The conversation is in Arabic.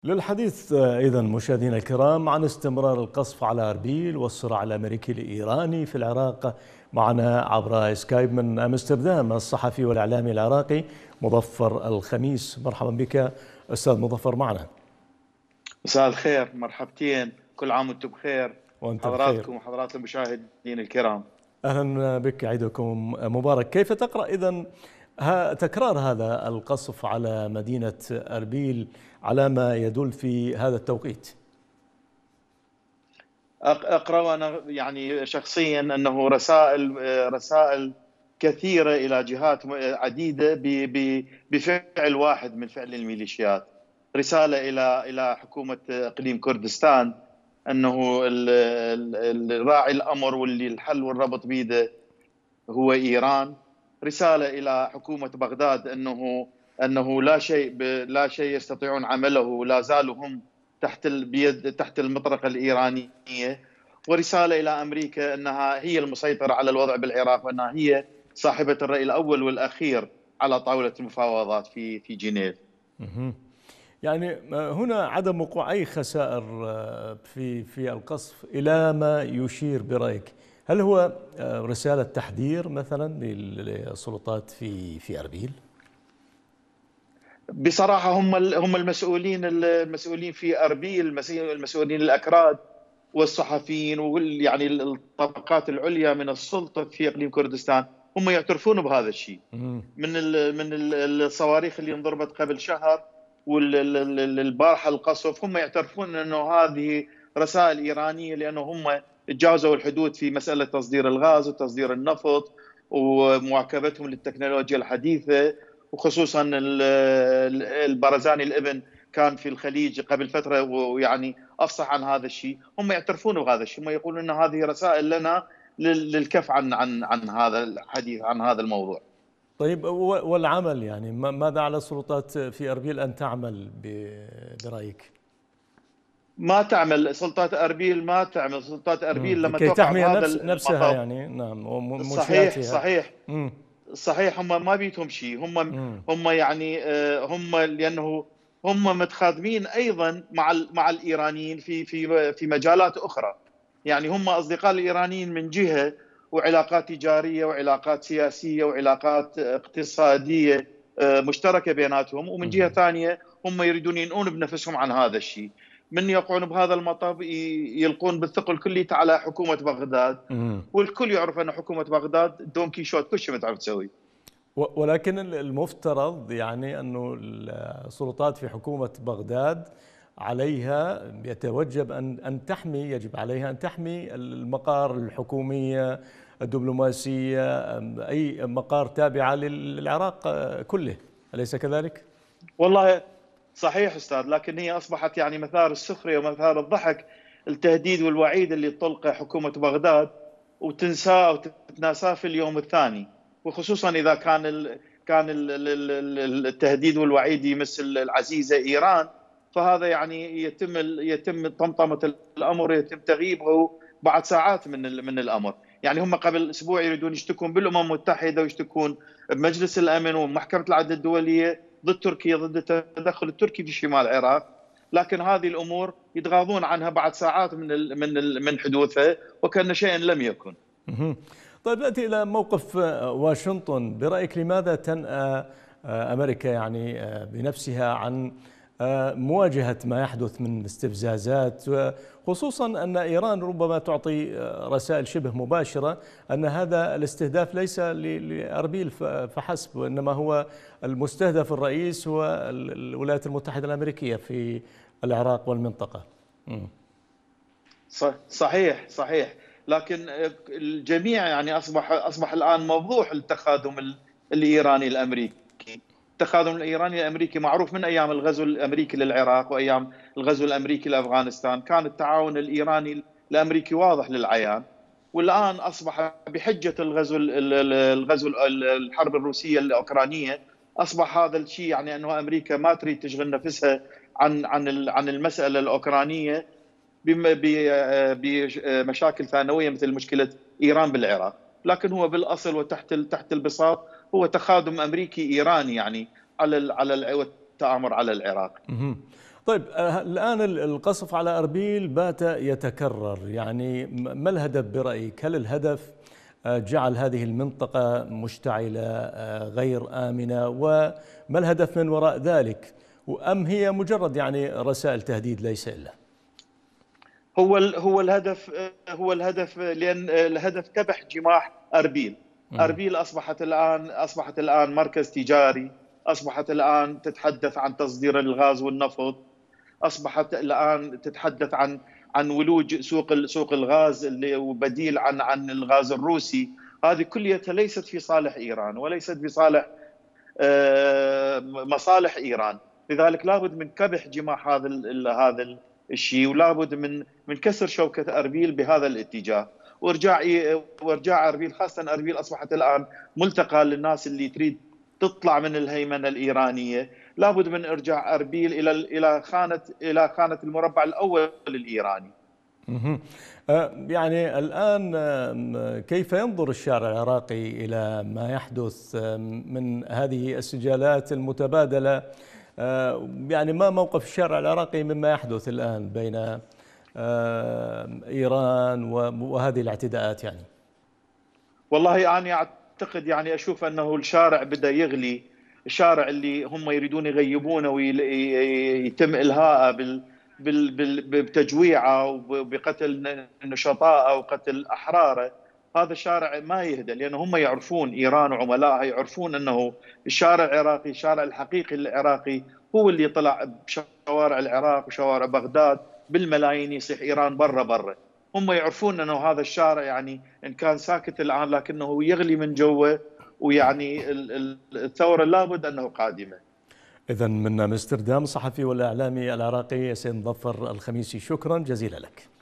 للحديث إذا مشاهدينا الكرام عن استمرار القصف على أربيل والصراع الأمريكي الإيراني في العراق، معنا عبر سكايب من أمستردام الصحفي والإعلامي العراقي مظفر الخميس. مرحبا بك أستاذ مظفر معنا. مساء الخير، مرحبتين، كل عام وانتم بخير وأنت بخير. حضراتكم وحضرات المشاهدين الكرام. أهلا بك، عيدكم مبارك. كيف تقرأ إذن تكرار هذا القصف على مدينة أربيل على ما يدل في هذا التوقيت؟ أقرأ أنا يعني شخصيا أنه رسائل كثيرة إلى جهات عديدة بفعل واحد من فعل الميليشيات. رسالة إلى حكومة إقليم كردستان أنه الراعي الأمر واللي الحل والربط بيده هو إيران. رسالة إلى حكومة بغداد أنه لا شيء يستطيعون عمله، لا زالوا هم تحت المطرقة الإيرانية. ورسالة إلى أمريكا أنها هي المسيطرة على الوضع بالعراق، وأنها هي صاحبة الرأي الأول والأخير على طاولة المفاوضات في جنيف. يعني هنا عدم وقوع أي خسائر في القصف إلى ما يشير برأيك، هل هو رسالة تحذير مثلا للسلطات في أربيل؟ بصراحة هم المسؤولين في أربيل، المسؤولين الأكراد والصحفيين يعني الطبقات العليا من السلطة في إقليم كردستان هم يعترفون بهذا الشيء. من الصواريخ اللي انضربت قبل شهر والبارحة القصف، هم يعترفون أنه هذه رسائل إيرانية، لأنه هم تجاوزوا الحدود في مسألة تصدير الغاز وتصدير النفط ومواكبتهم للتكنولوجيا الحديثة. وخصوصا البرزاني الابن كان في الخليج قبل فترة ويعني أفصح عن هذا الشيء. هم يعترفون بهذا الشيء، هم يقولون أن هذه رسائل لنا للكف عن هذا الحديث، عن هذا الموضوع. طيب والعمل، يعني ماذا على السلطات في أربيل أن تعمل برأيك؟ ما تعمل سلطات أربيل، ما تعمل سلطات أربيل لما كي توقع تحمي بهذا نفسها، المطب. يعني نعم، صحيح ومنشآتها. صحيح صحيح، هم ما بيتهم شيء. هم يعني هم لأنه هم متخادمين أيضا مع الإيرانيين في مجالات أخرى. يعني هم أصدقاء الإيرانيين من جهة، وعلاقات تجارية وعلاقات سياسية وعلاقات اقتصادية مشتركة بيناتهم، ومن جهة ثانية هم يريدون ينؤون بنفسهم عن هذا الشيء. من يقعون بهذا المطب يلقون بالثقل كلي على حكومة بغداد. والكل يعرف أن حكومة بغداد دون كيشوت كل شيء ما تعرف تسوي. ولكن المفترض يعني أنه السلطات في حكومة بغداد عليها يتوجب أن تحمي، يجب عليها أن تحمي المقار الحكومية الدبلوماسية، أي مقار تابعة للعراق كله، أليس كذلك؟ والله صحيح أستاذ، لكن هي أصبحت يعني مثار السخرية ومثار الضحك، التهديد والوعيد اللي تطلقه حكومة بغداد وتنساه وتتناساه في اليوم الثاني. وخصوصا إذا كان التهديد والوعيد يمس العزيزة إيران، فهذا يعني يتم طمطمة الأمر، يتم تغييبه بعد ساعات من الأمر. يعني هم قبل أسبوع يريدون يشتكون بالأمم المتحدة ويشتكون بمجلس الأمن ومحكمة العدل الدولية ضد تركيا، ضد التدخل التركي في شمال العراق. لكن هذه الأمور يتغاضون عنها بعد ساعات من حدوثها وكأن شيئا لم يكن. طيب نأتي إلى موقف واشنطن. برأيك لماذا تنأى أمريكا يعني بنفسها عن مواجهة ما يحدث من استفزازات، خصوصا أن إيران ربما تعطي رسائل شبه مباشرة أن هذا الاستهداف ليس لأربيل فحسب، وإنما هو المستهدف الرئيس هو الولايات المتحدة الأمريكية في العراق والمنطقة؟ صحيح صحيح، لكن الجميع يعني أصبح الآن موضوع التخاذم الإيراني الأمريكي. التخاذم الإيراني الأمريكي معروف من أيام الغزو الأمريكي للعراق وأيام الغزو الأمريكي لأفغانستان، كان التعاون الإيراني الأمريكي واضح للعيان. والآن أصبح بحجة الغزو الحرب الروسية الأوكرانية، أصبح هذا الشيء يعني أنه أمريكا ما تريد تشغل نفسها عن المسألة الأوكرانية بمشاكل ثانوية مثل مشكلة إيران بالعراق. لكن هو بالأصل وتحت البساط هو تخاذم أمريكي إيراني يعني على التآمر على العراق. طيب الآن القصف على أربيل بات يتكرر، يعني ما الهدف برأيك؟ هل الهدف جعل هذه المنطقة مشتعلة غير آمنة، وما الهدف من وراء ذلك؟ أم هي مجرد يعني رسائل تهديد ليس إلا؟ هو الهدف لأن الهدف كبح جماح أربيل. أربيل أصبحت الآن مركز تجاري، أصبحت الآن تتحدث عن تصدير الغاز والنفط، أصبحت الآن تتحدث عن ولوج سوق الغاز اللي وبديل عن الغاز الروسي. هذه كلها ليست في صالح إيران وليست في صالح مصالح إيران. لذلك لابد من كبح جماح هذا الشيء، ولابد من كسر شوكة أربيل بهذا الاتجاه، وارجاع أربيل. خاصة أربيل أصبحت الآن ملتقى للناس اللي تريد تطلع من الهيمنة الإيرانية. لابد من إرجاع أربيل إلى خانة المربع الأول الإيراني. يعني الآن كيف ينظر الشارع العراقي إلى ما يحدث من هذه السجالات المتبادلة؟ يعني ما موقف الشارع العراقي مما يحدث الآن بين إيران وهذه الاعتداءات؟ يعني والله أنا أعتقد، يعني أشوف أنه الشارع بدأ يغلي. الشارع اللي هم يريدون يغيبونه ويتم إلهاءه بتجويعه وبقتل نشطائه وقتل أحراره. هذا الشارع ما يهدى، لأن هم يعرفون، إيران وعملائها يعرفون أنه الشارع العراقي، الشارع الحقيقي العراقي هو اللي طلع بشوارع العراق وشوارع بغداد بالملايين يصيح إيران برا. هم يعرفون أنه هذا الشارع يعني إن كان ساكت الآن لكنه يغلي من جوه، ويعني الثورة لابد أنه قادمة. إذن من أمستردام الصحفي والإعلامي العراقي سيد مظفر الخميسي، شكرا جزيلا لك.